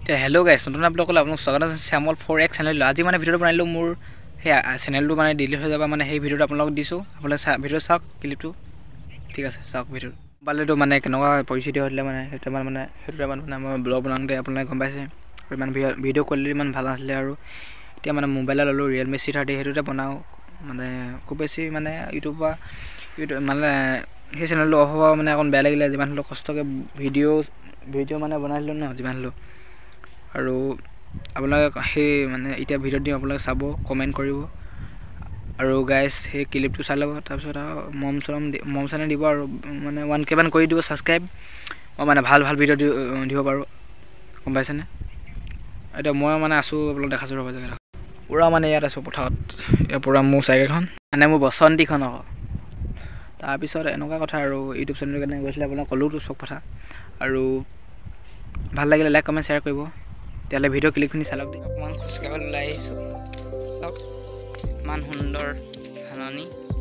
hello guys नतुन आपलोकल आपलोक स्वागत আছে শ্যামল 4x channel আজি মানে ভিডিও বনাইলো মোৰ হে চেনেলটো মানে ডিলিট হৈ যাবা মানে সেই ভিডিওটো আপোনালোক দিছো আপোনালোক ভিডিও চাওক ক্লিপটো ঠিক আছে চাওক ভিডিও বালেটো মানে কেনেকুৱা পৰিস্থিতি হৈলে মানে সেইটো মানে মই ব্লগ বনাওঁতে আপোনালোকে গম পাইছে ইমান ভিডিও কোৱালিটি ইমান ভাল আছিল আৰু এতিয়া মানে মোবাইল ললো Realme C30 হেতুতে বনাও মানে খুব বেছি মানে ইউটিউব মানে সেই চেনেলটো অফ হোৱা মানে অকন বেয়া লাগিলে যিমান হলো কষ্টকে ভিডিও মানে বনাইলো ন যিমান হলো আৰু আপোনালোকে সেই মানে এতিয়া ভিডিও দিম আপোনালোকে চাব কমেন্ট কৰিব আৰু গাইস সেই ক্লিপটো চাই লব তাৰ পিছত মম চানে দিব আৰু মানে 1k মান কৰি দিব সাবস্ক্ৰাইব মানে ভাল ভিডিও দিব পাৰো গম পাইছেনে এটা মই মানে আছো আপোনালোক দেখাছো ৰবা জায়গা পুৰা মানে ইয়াত আছো পথাৰত এ পুৰা মোৰ চাইকেলখন মানে মোৰ বসন্তীখন আকৌ তাৰ পিছত এনেকুৱা কথা আৰু ইউটিউব চেনেলৰ কাৰণে গৈছিলে আপোনালোক কলোটো সব কথা আৰু ভাল লাগিলে লাইক কমেন্ট শেয়াৰ কৰিব তেলে ভিডিও ক্লিপখিনি চালক দে অকমান খুশকাবল লাইছো সব মান সুন্দৰ হাননি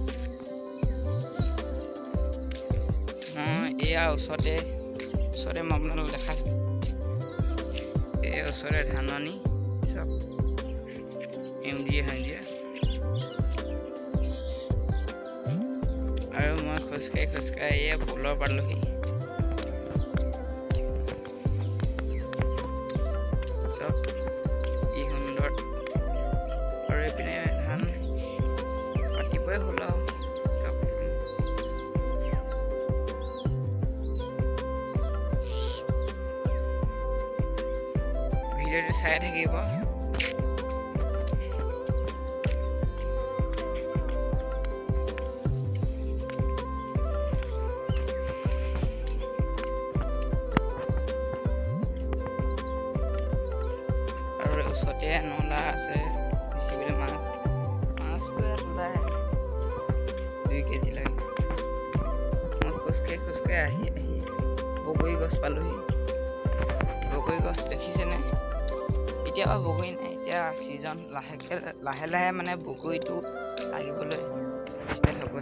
এয়া ওচৰতে মই আপোনালোক দেখাছো এই ওচৰতে হাননি সব এমডি হাঁজিয়া আৰু মই খুশকাই এই ফুলৰ পাৰলোহি ভিডিওটো চাই থাকিব আৰু ওচৰতে নলা আছে বেছিবলৈ মাছটো ওলাই 2 কেজি লাগে মই খুচকে আহি বগৰী গছ পালোহি বগৰী গছ দেখিছেনে এতিয়া বগৰী নাই এতিয়া সিজন লাহে মানে বগৰীটো লাগিবলৈ ষ্টাৰ্ট হ'ব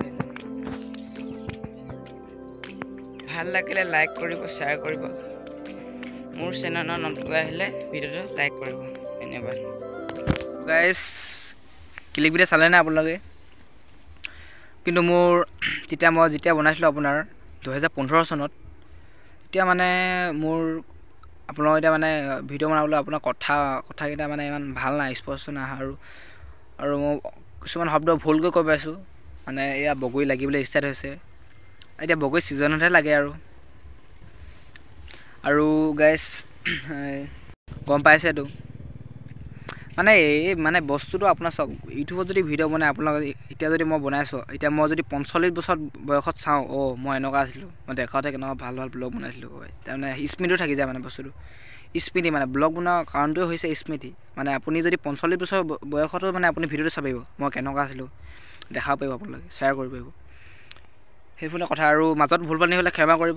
ভাল লাগিলে লাইক কৰিব শ্বেয়াৰ কৰিব মোৰ চেনেলৰ নতুন আহিলে ভিডিওটো লাইক কৰিব ধন্যবাদ গাইস ক্লিক ভিডিও চালে না আপোনালোকে কিন্তু মোৰ যেতিয়া বনাইছিলো আপোনাৰ 2015 চনত তেতিয়া মানে মোৰ আপোনালোক এটা মানে ভিডিও বনাবলৈ আপোনাৰ কথা কিটা মানে ইমান ভাল নাই স্পষ্ট না আৰু মই কিছুমান শব্দ ভুলকৈ কৈ পাইছো মানে এয়া বগৰী লাগিবলৈ ষ্টাৰ্ট হৈছে এতিয়া বগৰী সিজনতহে লাগে আৰু গাইস গম পাইছেটো মানে এই মানে বস্তুটো আপোনাৰ সব ইউটিউবত যদি ভিডিও বনাই আপোনালোক এতিয়া যদি মই বনাইছো এতিয়া মই যদি 45 বছৰ বয়সত চাও মই এনেকুৱা আছিলো মই দেখাওতে কেনেকুৱা ভাল ব্লগ বনাইছিলো তাৰমানে স্মৃতিটো থাকি যায় মানে বস্তুটো স্মৃতি মানে ব্লগ বনোৱাৰ কাৰণটো হৈছে স্মৃতি মানে আপুনি যদি 45 বছৰ বয়সতো মানে আপুনি ভিডিওটো চাব পাৰিব মই কেনেকুৱা আছিলো দেখাব পাৰিব আপোনালোকে শ্বেয়াৰ কৰিব পাৰিব সেইফালে কথা আৰু মাজত ভুল পানী হ'লে ক্ষমা কৰিব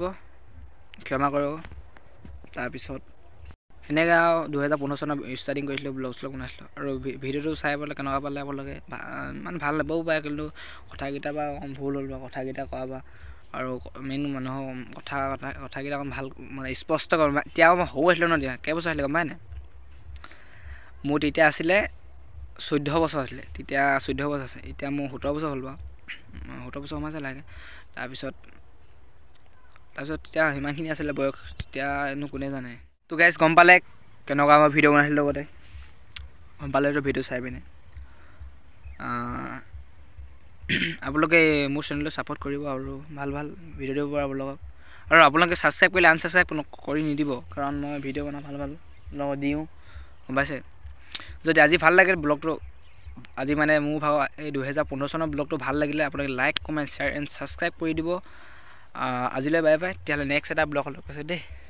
তাৰ পিছত এনেকা 2015 চনত ষ্টাৰ্টিং কৰিছিলো ব্লগ বনাইছিলো আৰু ভিডিওটো চাই পেলাই কেনেকুৱা পালে আপোনালোকে মানে ভাল লাগবও পাৰে কিন্তু কথাকিটা বা ভুল হ'ল বা কথাকিটা কোৱা বা আৰু মেইন মানুহৰ কথাকিটা অকণ ভাল মানে স্পষ্ট কৰ এতিয়া মই হৈ আছিলো ন দিয়া কেইবছৰ আহিলে গম পাই নাই মোৰ তেতিয়া আছিলে 14 বছৰ আছিলে তেতিয়া 14 বছৰ আছে এতিয়া মোৰ 17 বছৰ হ'ল বা 17 বছৰ সমাজে লাগে তাৰ পিছত তেতিয়া হিমানখিনি আছিলে বয়স তেতিয়া কোনে জানে তো গাইস গম পালে কেনেকুৱা মই ভিডিও বনাইছিলো লগতে গম পালে তো ভিডিও চাই পিনে আপোনালোকে মোৰ চেনেলটো সাপোৰ্ট কৰিব আৰু ভাল ভিডিও দিব আপোনালোকক আৰু আপোনালোকে সাবস্ক্ৰাইব কৰিলে আনসাবস্ক্ৰাইব কৰি নিদিব কাৰণ মই ভিডিও বনা ভাল লগত দিও গম পাইছে যদি আজি ভাল লাগে ব্লগটো আজি মানে মোৰ ভাগ এই 2015 চনৰ ব্লগটো ভাল লাগিলে আপোনালোকে like comment share and subscribe কৰি দিব আজিলৈ বাই বাই তেতিয়ালে নেক্সট এটা ব্লগ লৈ কৈছে দেই